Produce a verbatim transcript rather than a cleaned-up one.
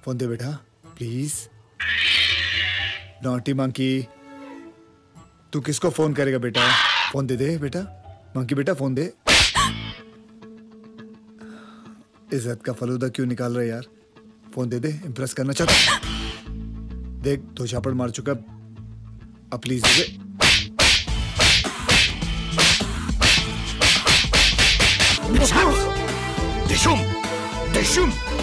Phone दे बेटा please. Naughty monkey, तू किसको फोन करेगा बेटा? फोन दे दे बेटा। मंकी बेटा फोन दे। इज्जत का फलूदा क्यों निकाल रहा है यार? फोन दे दे, इम्प्रेस करना चाहता। देख दो झापड़ मार चुका, अब प्लीज दे दे। Deshum! Deshum!